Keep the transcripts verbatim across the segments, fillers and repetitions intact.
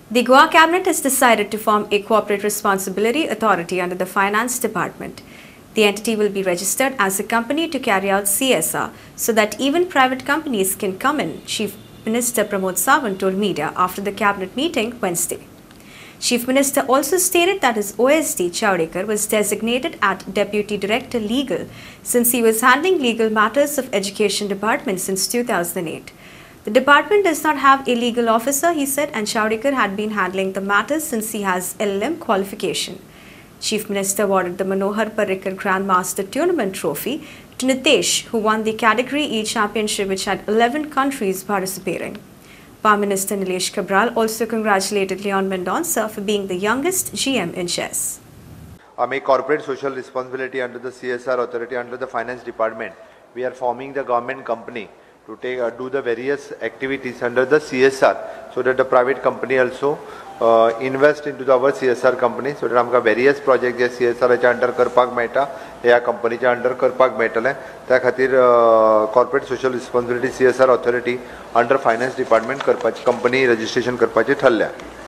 The Goa Cabinet has decided to form a corporate responsibility authority under the Finance Department. The entity will be registered as a company to carry out C S R so that even private companies can come in, Chief Minister Pramod Sawant told media after the Cabinet meeting Wednesday. Chief Minister also stated that his O S D Chowdekar was designated as Deputy Director Legal since he was handling legal matters of Education Department since two thousand eight. The department does not have a legal officer, he said, and Chowdekar had been handling the matters since he has L L M qualification. Chief Minister awarded the Manohar Parrikar Grandmaster Tournament Trophy to Nitesh, who won the Category E Championship, which had eleven countries participating. Prime Minister Nilesh Cabral also congratulated Leon Mendonça for being the youngest G M in chess. I make corporate social responsibility under the C S R authority under the Finance Department. We are forming the government company to take uh, do the various activities under the C S R, so that the private company also uh, invest into the our C S R company, so that आमका various project जे C S R च्या under करपाक मेळटा ह्या कंपनीच्या under करपाक मेळटले. त्या खातीर corporate social responsibility C S R authority under finance department करपाची company registration करपाची ठरल्या.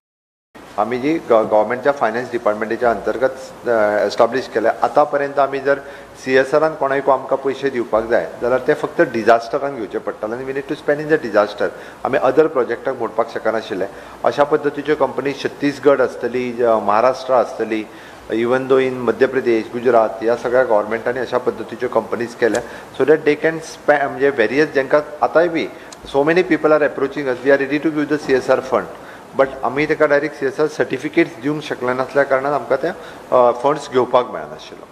आम्ही जी गव्हर्नमेंटच्या फायनान्स डिपार्टमेंटाच्या अंतर्गत एस्टॅब्लिश केल्या. आतापर्यंत आम्ही जर सी एस आरान कोणाक आमकां पयशे दिवपाक जाय जाल्यार ते फक्त डिझास्टरान घेवचे पडटाले आनी we need to spend in the disaster. आमी अदर प्रोजेक्टाक मोडपाक शकनाशिल्ले. अशा पद्दतीच्यो कंपनी छत्तीसगड आसतली, महाराष्ट्र आसतली, even though in Madhya Pradesh, Gujarat ह्या सगळ्या गव्हर्नमेंटांनी अशा पद्दतीच्यो कंपनीज केल्या, so that they can spend म्हणजे वेरियस जेंकां आतांय बी so many people are approaching us, we are ready to give the C S R fund, but आम्ही ताका direct C S R certificates दिवंक शकले नासल्या कारणान आमकां ते फंड्स घेवपाक मेळनाशिल्लो.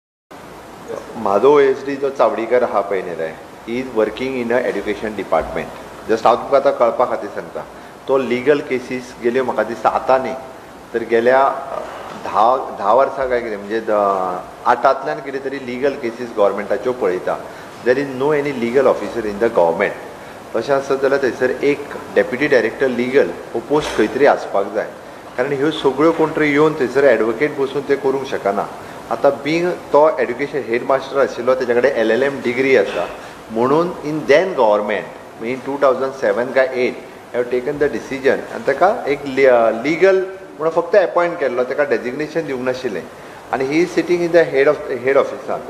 म्हाजो ओ एस डी जो चावडीकर आहा पळय न्ही रे, he is working in a education department. Just हांव तुमकां आतां कळपा खातीर सांगता, तो लिगल केसीस गेल्यो म्हाका दिसता आतां न्ही तर गेल्या धा धा वर्सां काय कितें म्हणजे आठांतल्यान कितें तरी लिगल केसीस गव्हर्मेंटाच्यो पळयता. There is no any legal officer in the government. तशें आसत जाल्यार थंयसर एक डेप्युटी डायरेक्टर लिगल हो पोस्ट खंय तरी आसपाक जाय, कारण ह्यो सगळ्यो कोण तरी येवन थंयसर एडवोकेट बसून ते करूंक शकना. आतां बींग तो एड्युकेशन हेड मास्टर आशिल्लो, तेजे कडेन एल एल एम डिग्री आसा, म्हणून in then government in two thousand seven काय eight have taken the decision आनी ताका एक लिगल म्हणून फक्त अपॉयंट केल्लो, ताका डेजिग्नेशन दिवंक नाशिल्लें, आनी he is sitting in the head of head ऑफिसान.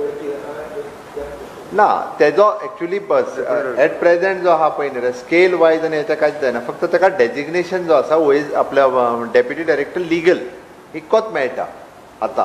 ना तेजो एक्चुअली एट प्रेजेंट जो आहा पळय न्ही स्केल वायज आनी हें कांयच जायना, फक्त ताका डेजिग्नेशन जो आसा वयज आपल्या डेप्युटी डायरेक्टर लिगल इतकोच मेळटा. आतां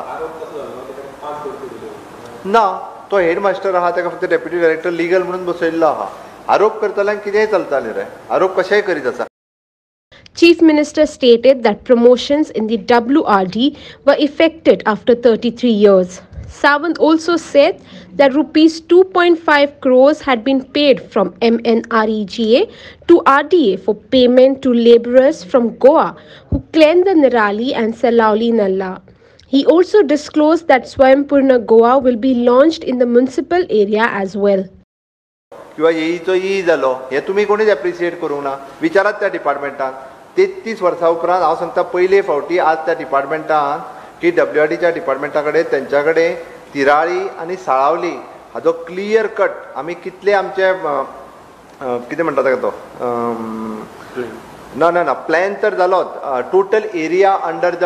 ना तो हेड मास्टर आहा ताका फक्त डेप्युटी डायरेक्टर लिगल म्हणून बसयल्लो आहा. आरोप करतल्यांक कितेंय चलतालें रे, आरोप कशेय करीत आसा. Chief Minister stated that promotions in the W R D were effected after thirty-three years. Sawant also said that rupees two point five crores had been paid from M N R E G A to R D A for payment to labourers from Goa who cleaned the Nirali and Salauli Nalla. He also disclosed that Swaympurna Goa will be launched in the municipal area as well. किंवा येईचो E जालो हे तुमी कोणीच appreciate करूंक ना. विचारात त्या डिपार्टमेंटान तेत्तीस वर्सां उपरांत हांव सांगता पयले फावटी आज त्या डिपार्टमेंटान की डब्ल्यू आर डीच्या डिपार्टमेंटा कडेन तेंच्या कडेन तिराळी आनी साळावली हाजो क्लियर कट आमी कितले आमचे कितें म्हणटा ताका तो ना ना ना प्लॅन तर जालो total area under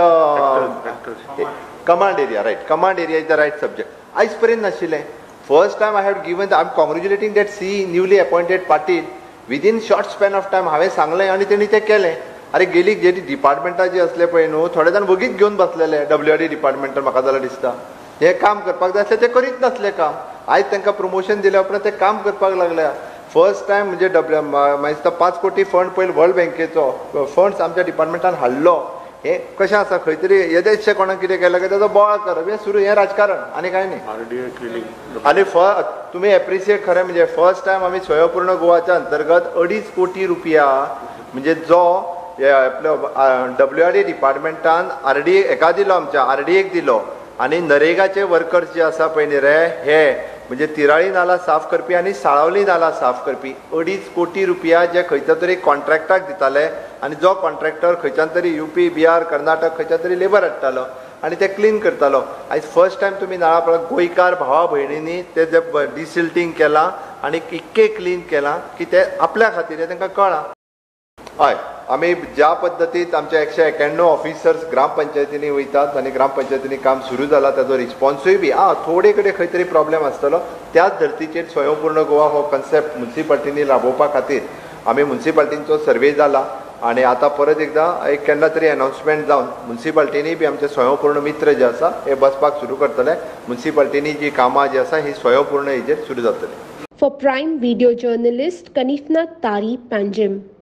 the command area right command area is the right subject आयज पर्यंत नाशिल्लें. First time I have given the I am congratulating that she newly appointed Patil within short span of time हांवें सांगलें आनी तेणी तें केलें. अरे गेली जे डिपार्टमेंटा जे असले पळय न्हू थोडे जाण वगीच घेवन बसलेले डब्ल्यू आर डी डिपार्टमेंटान. म्हाका जाल्यार दिसता हे काम करपाक जाय आसलें ते करीत नासले काम. आयज तांकां प्रमोशन दिल्या उपरांत ते काम करपाक लागल्या. फर्स्ट टायम म्हणजे डब्ल्यू म्हाका दिसता पांच कोटी फंड पयलीं वर्ल्ड बँकेचो फंड्स आमच्या डिपार्टमेंटान हाडलो. हे कशें आसा खंय तरी येदेशें कोणाक कितें केलें की तेजो बोवाळ करप हें सुरू हें राजकारण आनी कांय न्ही. आनी फ तुमी एप्रिशिएट खरें म्हणजे फर्स्ट टायम आमी स्वयंपूर्ण गोवाच्या अंतर्गत अडीच कोटी रुपया म्हणजे जो आपलो डब्ल्यू आर डी डिपार्टमेंटान आर डी एका दिलो आमच्या आर डी एक दिलो आनी नरेगाचे वर्कर्स जे आसा पळय न्ही रे हे म्हणजे तिराळी नाला साफ करपी आनी साळावली नाला साफ करपी अडीच कोटी रुपया जे खंयच्या तरी कॉन्ट्रॅक्टाक दिताले आनी जो कॉन्ट्रॅक्टर खंयच्यान तरी युपी बिहार कर्नाटक खंयच्या तरी लेबर हाडटालो आनी ते क्लीन करतालो. आयज फर्स्ट टायम तुमी नाळा पळय गोंयकार भावा भयणींनी ते जे डिसिल्टिंग केलां आनी इतकें क्लीन केलां की ते आपल्या खातीर तांकां कळ्ळां. हय आमी ज्या पद्दतीत आमचे एकशे एक्याण्णव ऑफिसर्स ग्रामपंचायतींनी वयतात आनी ग्रामपंचायतींनी काम सुरू जाला ताजो रिस्पॉन्सूय बी आं थोडे कडेन खंय तरी प्रॉब्लेम आसतलो त्याच धर्तीचेर स्वयंपूर्ण गोवा हो कन्सेप्ट म्युन्सिपाल्टींनी राबोवपा खातीर आमी म्युन्सिपाल्टींचो सर्वे जाला आनी आतां परत एकदां एक केन्ना तरी अनाउन्समेंट जावन म्युन्सिपाल्टींनी बी आमचे स्वयंपूर्ण मित्र जे आसा हे बसपाक सुरू करतले म्युन्सिपाल्टींनी जी कामां जी आसा ही स्वयंपूर्ण हेजेर सुरू जातली. For Prime Video Journalist Kanifnath Tari, Panjim.